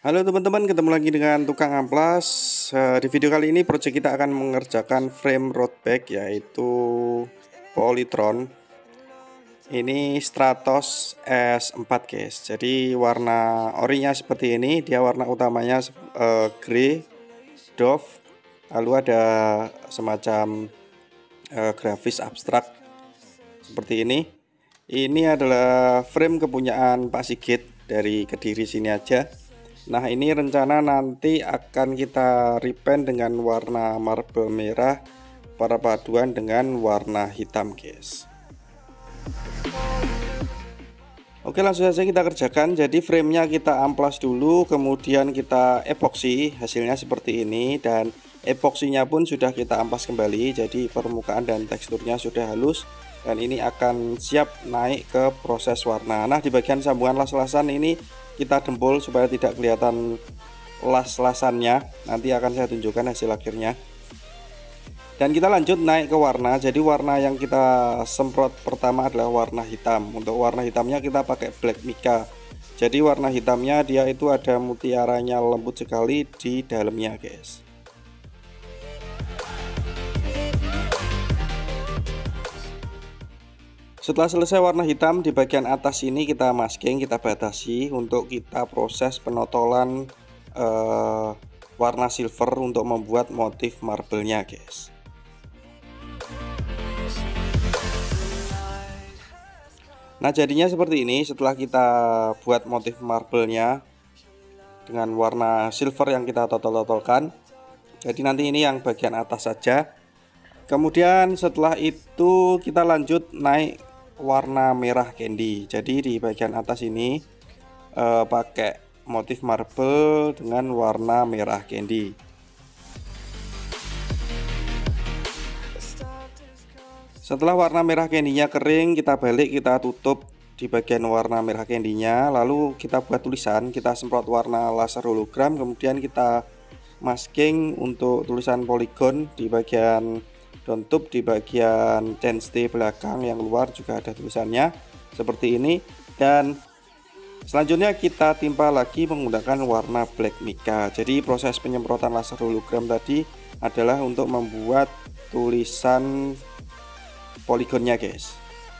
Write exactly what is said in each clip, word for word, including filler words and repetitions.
Halo teman-teman, ketemu lagi dengan Tukang Amplas. Eh, Di video kali ini project kita akan mengerjakan frame road bike, yaitu Polytron. Ini Stratos S empat guys. Jadi warna orinya seperti ini. Dia warna utamanya uh, grey doff. Lalu ada semacam uh, grafis abstrak seperti ini. Ini adalah frame kepunyaan Pak Sigit dari Kediri sini aja. Nah, ini rencana nanti akan kita repaint dengan warna marble merah perpaduan dengan warna hitam guys. Oke, langsung saja kita kerjakan. Jadi framenya kita amplas dulu, kemudian kita epoksi. Hasilnya seperti ini, dan epoksinya pun sudah kita amplas kembali. Jadi permukaan dan teksturnya sudah halus, dan ini akan siap naik ke proses warna. Nah, di bagian sambungan las-lasan ini kita dempul supaya tidak kelihatan las-lasannya. Nanti akan saya tunjukkan hasil akhirnya. Dan kita lanjut naik ke warna. Jadi warna yang kita semprot pertama adalah warna hitam. Untuk warna hitamnya kita pakai black mica. Jadi warna hitamnya dia itu ada mutiaranya lembut sekali di dalamnya guys. Setelah selesai warna hitam, di bagian atas ini kita masking, kita batasi untuk kita proses penotolan eh, warna silver untuk membuat motif marble-nya guys. Nah, jadinya seperti ini setelah kita buat motif marble-nya dengan warna silver yang kita totol-totolkan. Jadi nanti ini yang bagian atas saja. Kemudian setelah itu kita lanjut naik warna merah candy. Jadi di bagian atas ini eh, pakai motif marble dengan warna merah candy. Setelah warna merah candy-nya kering, kita balik, kita tutup di bagian warna merah candy-nya. Lalu kita buat tulisan, kita semprot warna laser hologram, kemudian kita masking untuk tulisan polygon di bagian downtup, di bagian chainstay belakang yang luar juga ada tulisannya seperti ini. Dan selanjutnya kita timpa lagi menggunakan warna black mica. Jadi proses penyemprotan laser hologram tadi adalah untuk membuat tulisan poligonnya guys.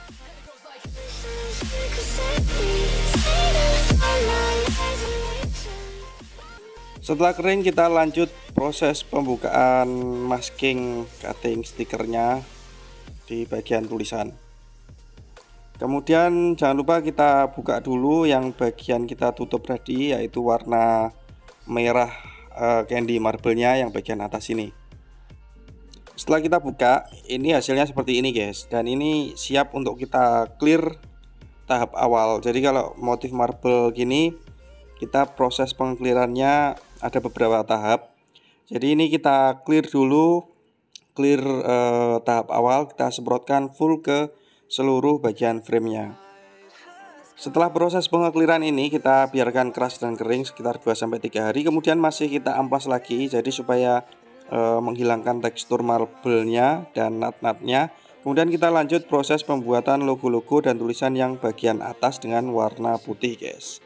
Setelah kering kita lanjut proses pembukaan masking cutting stikernya di bagian tulisan. Kemudian jangan lupa kita buka dulu yang bagian kita tutup tadi, yaitu warna merah uh, candy marble-nya yang bagian atas ini. Setelah kita buka, ini hasilnya seperti ini guys, dan ini siap untuk kita clear tahap awal. Jadi kalau motif marble gini, kita proses pengclearannya ada beberapa tahap. Jadi ini kita clear dulu, clear eh, tahap awal, kita semprotkan full ke seluruh bagian framenya. Setelah proses pengclearan ini kita biarkan keras dan kering sekitar dua sampai tiga hari, kemudian masih kita amplas lagi, jadi supaya eh, menghilangkan tekstur marble-nya dan nut-nutnya. Kemudian kita lanjut proses pembuatan logo-logo dan tulisan yang bagian atas dengan warna putih guys.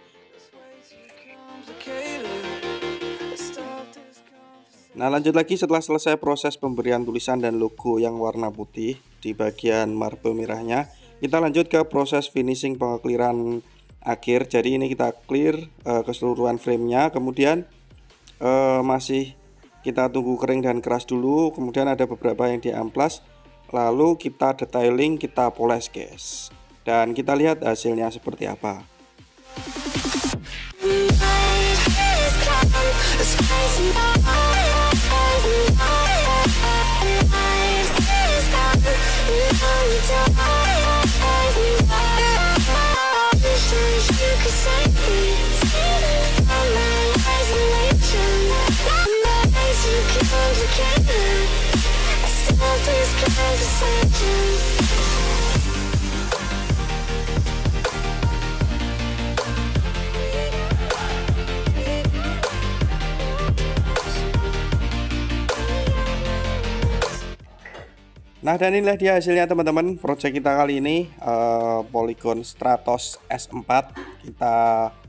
Nah, lanjut lagi setelah selesai proses pemberian tulisan dan logo yang warna putih di bagian marble merahnya, kita lanjut ke proses finishing pengclearan akhir. Jadi ini kita clear uh, keseluruhan framenya, kemudian uh, masih kita tunggu kering dan keras dulu, kemudian ada beberapa yang diamplas, lalu kita detailing, kita poles guys, dan kita lihat hasilnya seperti apa. Nah, dan inilah dia hasilnya teman-teman. Project kita kali ini uh, Polygon Stratos S empat kita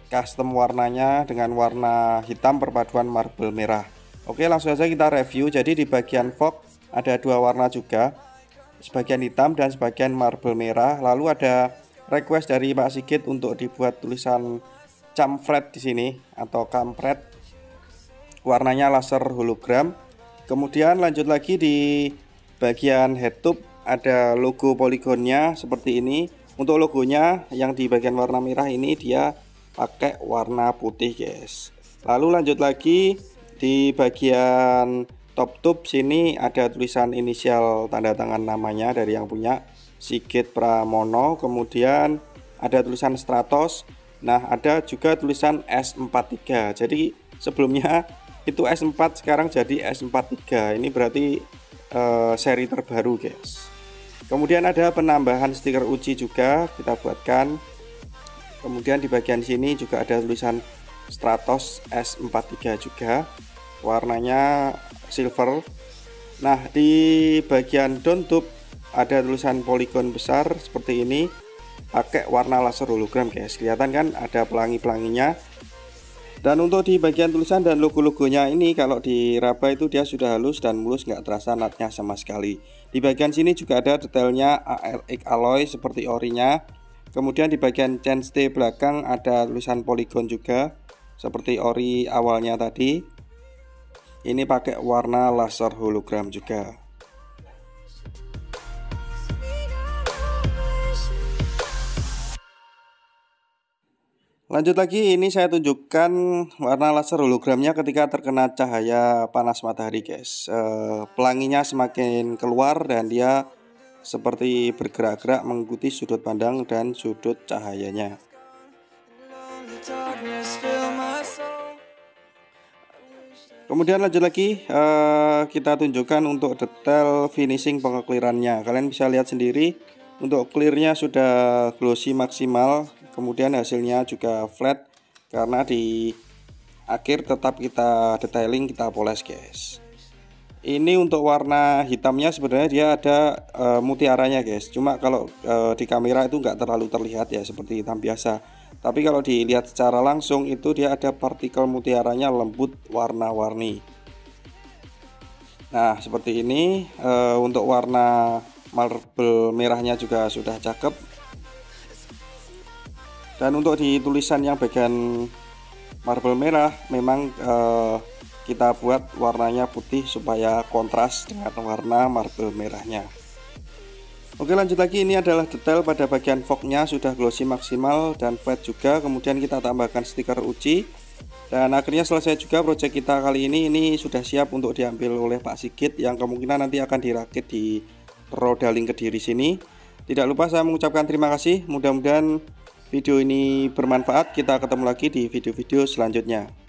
custom warnanya dengan warna hitam perpaduan marble merah. Oke, langsung saja kita review. Jadi di bagian fog ada dua warna juga, sebagian hitam dan sebagian marble merah. Lalu ada request dari Pak Sigit untuk dibuat tulisan chamfret di sini atau kampret, warnanya laser hologram. Kemudian lanjut lagi di bagian head tube ada logo poligonnya seperti ini. Untuk logonya yang di bagian warna merah ini dia pakai warna putih, guys. Lalu lanjut lagi di bagian top tube sini ada tulisan inisial tanda tangan namanya dari yang punya, Sigit Pramono. Kemudian ada tulisan Stratos. Nah, ada juga tulisan S empat tiga. Jadi sebelumnya itu S empat, sekarang jadi S empat tiga. Ini berarti uh, seri terbaru, guys. Kemudian ada penambahan stiker uji juga kita buatkan. Kemudian di bagian sini juga ada tulisan Stratos S empat tiga juga, warnanya silver. Nah, di bagian down tube ada tulisan poligon besar seperti ini, pakai warna laser hologram, guys. Kelihatan kan ada pelangi-pelanginya. Dan untuk di bagian tulisan dan logo-logonya ini kalau diraba itu dia sudah halus dan mulus, nggak terasa natnya sama sekali. Di bagian sini juga ada detailnya A R X alloy seperti orinya. Kemudian di bagian chainstay belakang ada tulisan poligon juga seperti ori awalnya tadi. Ini pakai warna laser hologram juga. Lanjut lagi, ini saya tunjukkan warna laser hologramnya ketika terkena cahaya panas matahari, guys. E, pelanginya semakin keluar dan dia seperti bergerak-gerak mengikuti sudut pandang dan sudut cahayanya. Kemudian lanjut lagi, uh, kita tunjukkan untuk detail finishing pengeklirannya. Kalian bisa lihat sendiri, untuk clearnya sudah glossy maksimal. Kemudian hasilnya juga flat, karena di akhir tetap kita detailing, kita poles, guys. Ini untuk warna hitamnya sebenarnya dia ada uh, mutiaranya, guys. Cuma kalau uh, di kamera itu nggak terlalu terlihat ya, seperti hitam biasa. Tapi kalau dilihat secara langsung itu dia ada partikel mutiaranya lembut warna-warni. Nah, seperti ini. Uh, untuk warna marble merahnya juga sudah cakep. Dan untuk di tulisan yang bagian marble merah memang uh, kita buat warnanya putih supaya kontras dengan warna marble merahnya. Oke, lanjut lagi, ini adalah detail pada bagian fognya sudah glossy maksimal dan flat juga. Kemudian kita tambahkan stiker uji. Dan akhirnya selesai juga project kita kali ini. Ini sudah siap untuk diambil oleh Pak Sigit yang kemungkinan nanti akan dirakit di Rodaling Kediri sini. Tidak lupa saya mengucapkan terima kasih. Mudah-mudahan video ini bermanfaat. Kita ketemu lagi di video-video selanjutnya.